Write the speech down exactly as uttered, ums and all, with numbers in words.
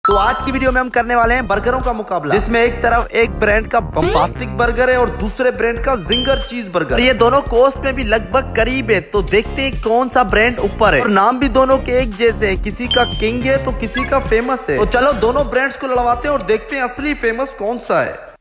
तो आज की वीडियो में हम करने वाले हैं बर्गरों का मुकाबला, जिसमें एक तरफ एक ब्रांड का बम्बास्टिक बर्गर है और दूसरे ब्रांड का जिंगर चीज बर्गर। ये दोनों कॉस्ट में भी लगभग करीब है, तो देखते हैं कौन सा ब्रांड ऊपर है। और नाम भी दोनों के एक जैसे है, किसी का किंग है तो किसी का फेमस है। तो चलो दोनों ब्रांड्स को लड़वाते हैं और देखते हैं असली फेमस कौन सा है।